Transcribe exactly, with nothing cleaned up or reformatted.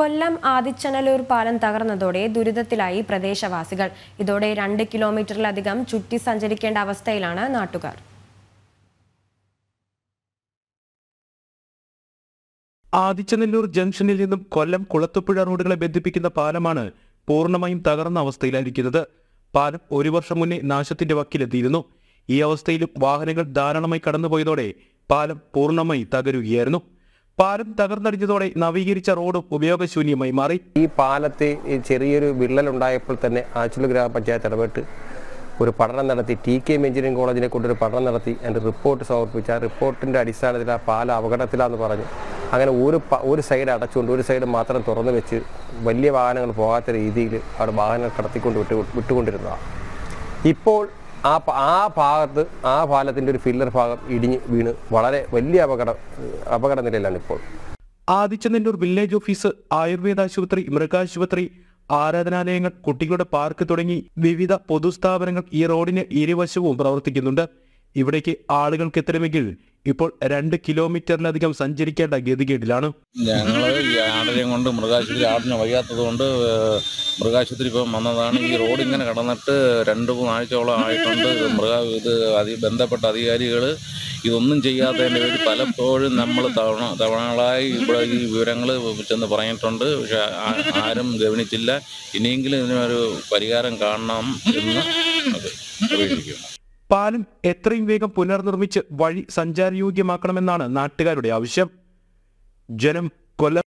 കൊല്ലം ആദിച്ചനല്ലൂർ പാലം തകർന്നതോടെ ദുരിതത്തിലായി പ്രദേശവാസികൾ. ഇതോടെ രണ്ട് കിലോമീറ്ററിലധികം ചുറ്റി സഞ്ചരിക്കേണ്ട അവസ്ഥയിലാണ് നാട്ടുകാർ. ആദിച്ചനല്ലൂർ ജംഗ്ഷനിൽ നിന്നും കൊല്ലം കുളത്തുപുഴ റോഡുകളെ ബന്ധിപ്പിക്കുന്ന പാലമാണ് പൂർണ്ണമായും തകർന്ന അവസ്ഥയിലായിരിക്കുന്നത്. പാലം ഒരു വർഷം മുന്നേ നാശത്തിന്റെ വക്കിലെത്തിയിരുന്നു. ഈ അവസ്ഥയിലും വാഹനങ്ങൾ ധാരാളമായി കടന്നുപോയതോടെ പാലം പൂർണ്ണമായി തകരുകയായിരുന്നു. പാലം തകർന്നടിഞ്ഞതോടെ നവീകരിച്ച റോഡും ഉപയോഗശൂന്യമായി മാറി. ഈ പാലത്തെ ചെറിയൊരു വിള്ളലുണ്ടായപ്പോൾ തന്നെ ആച്ചുല ഗ്രാമപഞ്ചായത്ത് ഇടപെട്ട് ഒരു പഠനം നടത്തി, ടി കെ എം എഞ്ചിനീയറിംഗ് കോളേജിനെ കൊണ്ടൊരു പഠനം നടത്തി അതിൻ്റെ റിപ്പോർട്ട് സമർപ്പിച്ച് ആ റിപ്പോർട്ടിൻ്റെ അടിസ്ഥാനത്തിൽ ആ പാലം അപകടത്തിലാണെന്ന് പറഞ്ഞു. അങ്ങനെ ഒരു ഒരു സൈഡ് അടച്ചുകൊണ്ട് ഒരു സൈഡ് മാത്രം തുറന്നു വെച്ച് വലിയ വാഹനങ്ങൾ പോകാത്ത രീതിയിൽ അവിടെ വാഹനങ്ങൾ കടത്തിക്കൊണ്ട് വിട്ട് വിട്ടുകൊണ്ടിരുന്നതാണ്. ഇപ്പോൾ ആ ആ ഭാഗത്ത് ആ പാലത്തിൻ്റെ ഒരു ഫില്ലർ ഭാഗം ഇടിഞ്ഞ് വീണ് വളരെ വലിയ അപകട അപകട നിലയിലാണ് ഇപ്പോൾ. ആദിച്ചനല്ലൂർ വില്ലേജ് ഓഫീസ്, ആയുർവേദ ആശുപത്രി, മൃഗാശുപത്രി, ആരാധനാലയങ്ങൾ, കുട്ടികളുടെ പാർക്ക് തുടങ്ങി വിവിധ പൊതുസ്ഥാപനങ്ങൾ ഈ റോഡിന് ഇരുവശവും പ്രവർത്തിക്കുന്നുണ്ട്. ഇവിടേക്ക് ആളുകൾക്ക് എത്തണമെങ്കിൽ ഇപ്പോൾ രണ്ട് കിലോമീറ്ററിലധികം സഞ്ചരിക്കേണ്ട ഗതികേടിലാണ്. ഞങ്ങൾ ഈ ആടിനെയും കൊണ്ട് മൃഗാശുപത്രി ആടിന് വയ്യാത്തത് കൊണ്ട് മൃഗാശുപത്രി ഇപ്പം വന്നതാണ്. ഈ റോഡ് ഇങ്ങനെ കടന്നിട്ട് രണ്ട് മൂന്നാഴ്ചയോളം ആയിട്ടുണ്ട്. മൃഗ ഇത് അതി ബന്ധപ്പെട്ട അധികാരികൾ ഇതൊന്നും ചെയ്യാത്തതിൻ്റെ പേരിൽ പലപ്പോഴും നമ്മൾ തവണ തവണകളായി ഇവിടെ ഈ വിവരങ്ങൾ ചെന്ന് പറഞ്ഞിട്ടുണ്ട്. പക്ഷെ ആരും ഗവനിച്ചില്ല. ഇനിയെങ്കിലും ഇതിനൊരു പരിഹാരം കാണണം എന്ന് പ്രതീക്ഷിക്കുന്നു. പാലം എത്രയും വേഗം പുനർനിർമ്മിച്ച് വഴി സഞ്ചാരയോഗ്യമാക്കണമെന്നാണ് നാട്ടുകാരുടെ ആവശ്യം. ജനം, കൊല്ലം.